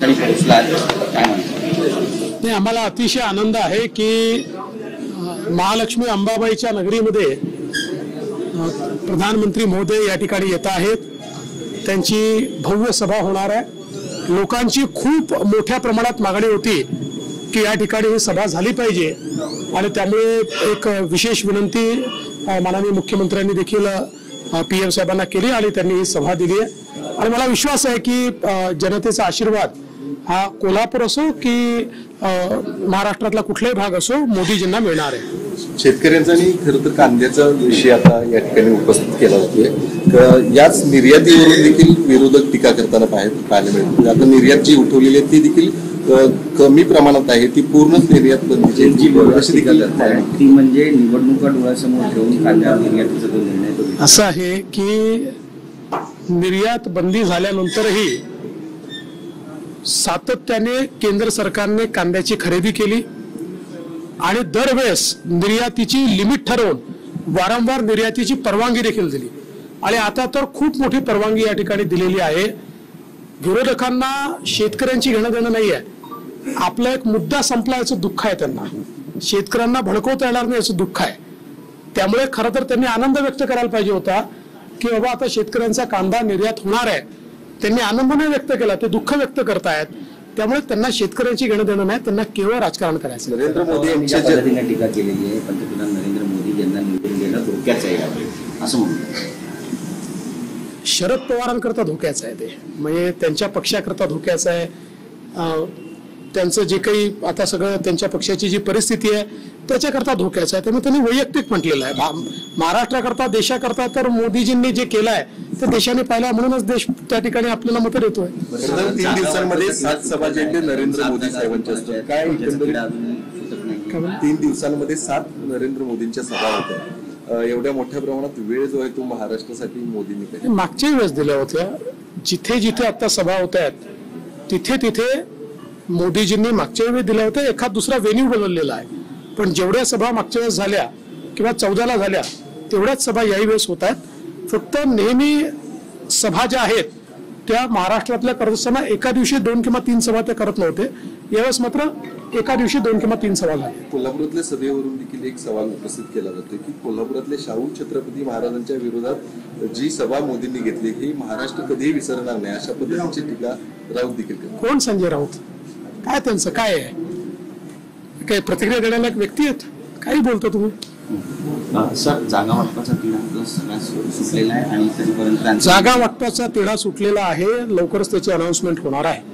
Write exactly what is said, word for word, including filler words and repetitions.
नाही, आम्हाला अतिशय आनंद आहे की महालक्ष्मी अंबाबाईच्या नगरीमध्ये प्रधानमंत्री महोदय या ठिकाणी येत आहेत। त्यांची भव्य सभा होणार आहे। लोकांची खूप मोठ्या प्रमाणात मागणी होती की या ठिकाणी ही सभा झाली पाहिजे आणि त्यामुळे एक विशेष विनंती माननीय मुख्यमंत्र्यांनी देखील पीएम साहेबांना केली आणि त्यांनी ही सभा दिली आहे। आणि मला विश्वास आहे की जनतेचा आशीर्वाद हा कोल्हापूर असो की महाराष्ट्रातला कुठलाही भाग असो मोदीजींना मिळणार आहे। शेतकऱ्यांचा आणि खरं तर कांद्याचा विषय आता या ठिकाणी उपस्थित केला जातोय। याच निर्यातीवरून देखील विरोधक टीका करताना पाहायला मिळते। आता निर्यात जी उठवलेली आहे ती देखील कमी प्रमाणात आहे, ती पूर्ण निर्यात बंदीची जी अशी देखील ती म्हणजे निवडणुका डोळ्यासमोर ठेवून कांद्या निर्यातीचा जो निर्णय असा आहे की निर्यात बंदी झाल्यानंतरही सातत्याने केंद्र सरकारने कांद्याची खरेदी केली आणि दरवेळेस निर्यातीची लिमिट ठरवून वारंवार निर्यातीची परवानगी देखील दिली आणि आता तर खूप मोठी परवानगी या ठिकाणी दिलेली आहे। विरोधकांना शेतकऱ्यांची घेणं देणं नाही आहे। आपला एक मुद्दा संपला याचं दुःख आहे त्यांना, शेतकऱ्यांना भडकवता येणार नाही याचं दुःख आहे। त्यामुळे खरं तर त्यांनी आनंद व्यक्त करायला पाहिजे होता की बाबा आता शेतकऱ्यांचा कांदा निर्यात होणार आहे। त्यांनी आनंद नाही व्यक्त केला, ते दुःख व्यक्त करतायत। त्यामुळे त्यांना शेतकऱ्यांची घेणं देणं नाही, त्यांना केवळ राजकारण करायचं। नरेंद्र मोदी यांच्या पद्धतीने टीका केलेली आहे। पंतप्रधान नरेंद्र मोदी यांना निवडून देणं धोक्याचं आहे असं म्हणतात। शरद पवारांकरता धोक्याचं आहे, ते म्हणजे त्यांच्या पक्षाकरता धोक्याचं आहे। त्यांचं जे काही आता सगळं त्यांच्या पक्षाची जी परिस्थिती आहे त्याच्याकरता धोक्याचं आहे। त्यामुळे त्यांनी वैयक्तिक म्हटलेलं आहे महाराष्ट्राकरता देशाकरता तर मोदीजींनी जे केलं आहे ते देशाने पाहिलं म्हणूनच देश त्या ठिकाणी आपल्याला मतं देतोय। तीन दिवसांमध्ये सात सभा जे नरेंद्र मोदी साहेबांच्या असतात काय तीन दिवसांमध्ये सात नरेंद्र मोदींच्या सभा होत्या। एवढ्या मोठ्या प्रमाणात वेळ जो आहे तो महाराष्ट्रासाठी मोदींनी केला। मागच्या वेळेस दिल्या होत्या, जिथे जिथे आता सभा होत आहेत तिथे तिथे मोदीजींनी मागच्या वेळेस दिल्या होत्या। एखाद दुसरा वेन्यू बदललेला आहे, पण जेवढ्या सभा मागच्या वेळेस झाल्या किंवा चौदाला झाल्या तेवढ्याच सभा याही वेळेस होत आहेत। फक्त नेहमी सभा ज्या आहेत त्या महाराष्ट्रातल्या करत असताना एका दिवशी दोन किंवा तीन सभा ते करत नव्हते, यावेळेस मात्र एका दिवशी दोन किंवा तीन सभा झाल्या। कोल्हापुरातल्या सभेवरून देखील एक सवाल उपस्थित केला जातो की कोल्हापुरातले शाहू छत्रपती महाराजांच्या विरोधात जी सभा मोदींनी घेतली ही महाराष्ट्र कधीही विसरणार नाही अशा पद्धतीची टीका राऊत देखील करतात। कोण संजय राऊत, काय त्यांचं काय आहे, काय प्रतिक्रिया देण्याला एक व्यक्ती आहेत, काही बोलता तुम्ही? सर जागा वाटपाचा तिढा सुटलेला आहे आणि तरीपर्यंत जागा वाटपाचा तिढा सुटलेला आहे, लवकरच त्याची अनाउन्समेंट होणार आहे।